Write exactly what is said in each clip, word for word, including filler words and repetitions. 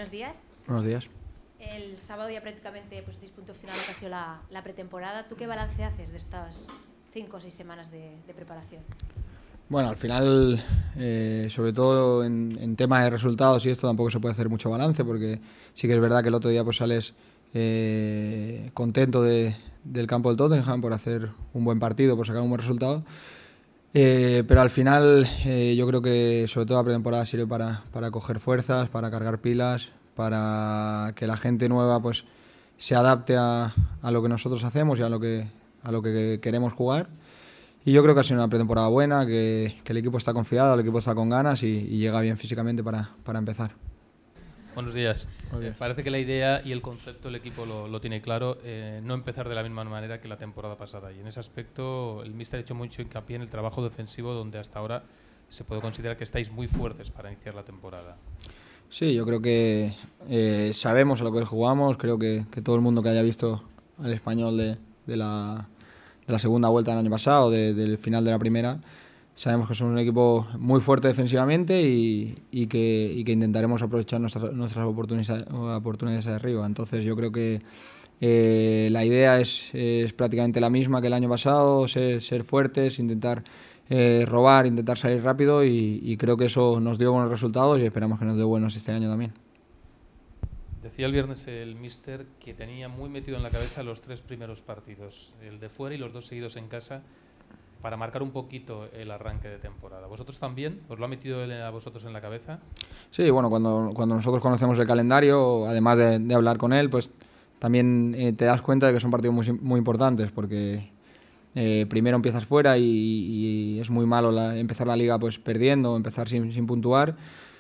buenos días. Buenos días. El sábado ya prácticamente pues, deis punto final a lo que ha sido la, la pretemporada. ¿Tú qué balance haces de estas cinco o seis semanas de, de preparación? Bueno, al final, eh, sobre todo en, en tema de resultados y esto tampoco se puede hacer mucho balance, porque sí que es verdad que el otro día pues sales eh, contento de, del campo del Tottenham por hacer un buen partido, por sacar un buen resultado. Eh, pero al final eh, yo creo que sobre todo la pretemporada sirve para, para coger fuerzas, para cargar pilas, para que la gente nueva pues se adapte a, a lo que nosotros hacemos y a lo que, a lo que queremos jugar. Y yo creo que ha sido una pretemporada buena, que, que el equipo está confiado, el equipo está con ganas y, y llega bien físicamente para, para empezar. Buenos días. Buenos días. Eh, parece que la idea y el concepto el equipo lo, lo tiene claro, eh, no empezar de la misma manera que la temporada pasada. Y en ese aspecto el míster ha hecho mucho hincapié en el trabajo defensivo, donde hasta ahora se puede considerar que estáis muy fuertes para iniciar la temporada. Sí, yo creo que eh, sabemos a lo que jugamos, creo que, que todo el mundo que haya visto al Español de, de, la, de la segunda vuelta del año pasado, de, del final de la primera, sabemos que son un equipo muy fuerte defensivamente y, y, que, y que intentaremos aprovechar nuestras, nuestras oportunidades, oportunidades de arriba. Entonces yo creo que eh, la idea es, es prácticamente la misma que el año pasado, ser, ser fuertes, intentar eh, robar, intentar salir rápido y, y creo que eso nos dio buenos resultados y esperamos que nos dé buenos este año también. Decía el viernes el míster que tenía muy metido en la cabeza los tres primeros partidos, el de fuera y los dos seguidos en casa, para marcar un poquito el arranque de temporada. ¿Vosotros también? ¿Os lo ha metido él a vosotros en la cabeza? Sí, bueno, cuando, cuando nosotros conocemos el calendario, además de, de hablar con él, pues también eh, te das cuenta de que son partidos muy, muy importantes, porque eh, primero empiezas fuera y, y es muy malo la, empezar la liga pues perdiendo, empezar sin, sin puntuar,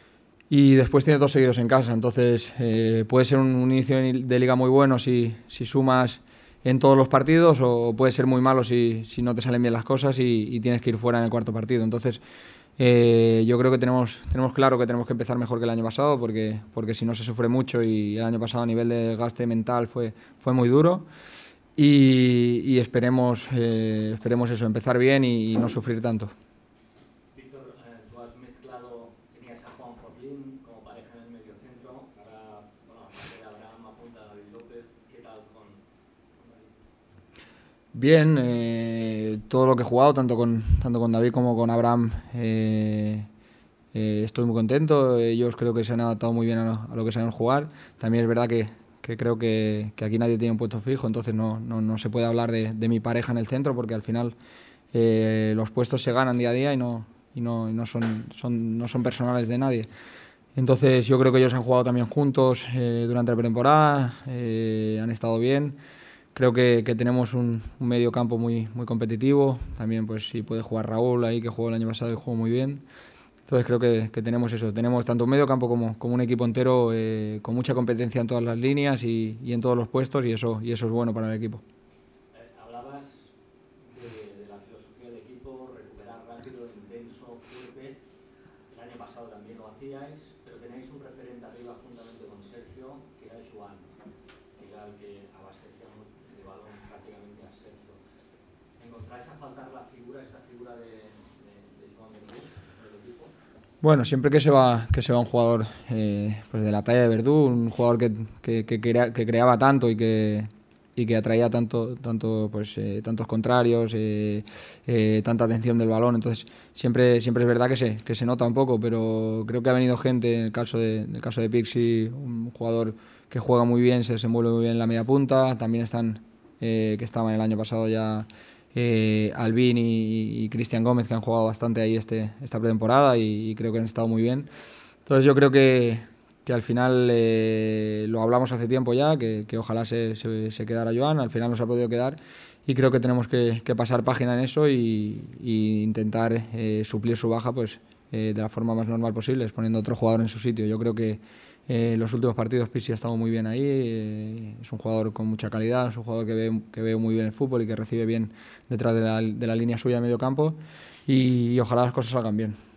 y después tienes dos seguidos en casa, entonces eh, puede ser un, un inicio de liga muy bueno si, si sumas en todos los partidos, o puede ser muy malo si, si no te salen bien las cosas y, y tienes que ir fuera en el cuarto partido. Entonces eh, yo creo que tenemos, tenemos claro que tenemos que empezar mejor que el año pasado, porque, porque si no se sufre mucho, y el año pasado a nivel de gasto mental fue, fue muy duro, y, y esperemos, eh, esperemos eso, empezar bien y, y no sufrir tanto. Víctor, eh, tú has mezclado, tenías a Juan Forlín como pareja en el mediocentro, ahora, bueno, aparte de Abraham apunta a David López. ¿Qué tal con, con David? Bien, eh, todo lo que he jugado, tanto con, tanto con David como con Abraham, eh, eh, estoy muy contento. Ellos creo que se han adaptado muy bien a lo, a lo que saben jugar. También es verdad que, que creo que, que aquí nadie tiene un puesto fijo, entonces no, no, no se puede hablar de, de mi pareja en el centro, porque al final eh, los puestos se ganan día a día y no, y no, y no, son, son, no son personales de nadie. Entonces yo creo que ellos han jugado también juntos eh, durante la pretemporada, eh, han estado bien. Creo que, que tenemos un, un medio campo muy, muy competitivo. También pues sí puede jugar Raúl ahí, que jugó el año pasado y jugó muy bien. Entonces creo que, que tenemos eso. Tenemos tanto un medio campo como, como un equipo entero eh, con mucha competencia en todas las líneas y, y en todos los puestos, y eso, y eso es bueno para el equipo. Eh, hablabas de, de la filosofía del equipo, recuperar rápido, intenso, fuerte. El año pasado también lo hacíais, pero tenéis un referente arriba juntamente con Sergio, que era Joan, que era el que abastecía de balones prácticamente a Sergio. ¿Encontráis a faltar la figura, esta figura de, de, de Joan Verdú del equipo? Bueno, siempre que se va, que se va un jugador eh, pues de la talla de Verdú, un jugador que, que, que, crea, que creaba tanto y que, y que atraía tanto, tanto pues, eh, tantos contrarios, eh, eh, tanta atención del balón, entonces siempre, siempre es verdad que se, que se nota un poco, pero creo que ha venido gente, en el caso de, en el caso de Pixi, un jugador que juega muy bien, se desenvuelve muy bien en la media punta. También están, eh, que estaban el año pasado ya, eh, Albín y, y Cristian Gómez, que han jugado bastante ahí este, esta pretemporada y, y creo que han estado muy bien. Entonces yo creo que, que al final eh, lo hablamos hace tiempo ya, que, que ojalá se, se, se quedara Joan, al final no se ha podido quedar, y creo que tenemos que, que pasar página en eso y, y intentar eh, suplir su baja pues eh, de la forma más normal posible, poniendo otro jugador en su sitio. Yo creo que en eh, los últimos partidos Pizzi ha estado muy bien ahí, eh, es un jugador con mucha calidad, es un jugador que ve, que ve muy bien el fútbol y que recibe bien detrás de la, de la línea suya de medio campo, y, y ojalá las cosas salgan bien.